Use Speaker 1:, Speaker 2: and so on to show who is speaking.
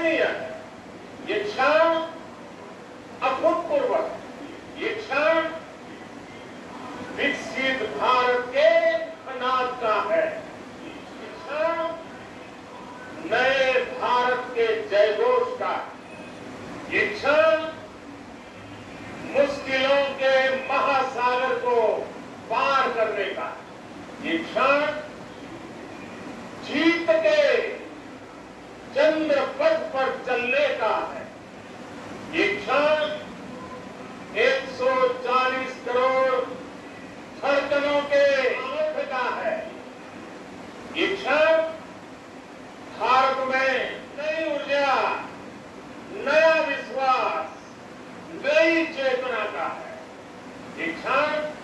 Speaker 1: अविश्वसनीय है। ये क्षण अभूतपूर्व है। ये क्षण विकसित भारत के अनाज का है। ये क्षण नए भारत के जयघोष का है। ये क्षण मुश्किलों के महासागर को पार करने का है। ये क्षण जीत के चंद्र पथ पर चलने का है। ये क्षण 140 करोड़ धड़कनों के आंख का है। ये क्षण भारत में नई ऊर्जा, नया विश्वास, नई चेतना का है। ये क्षण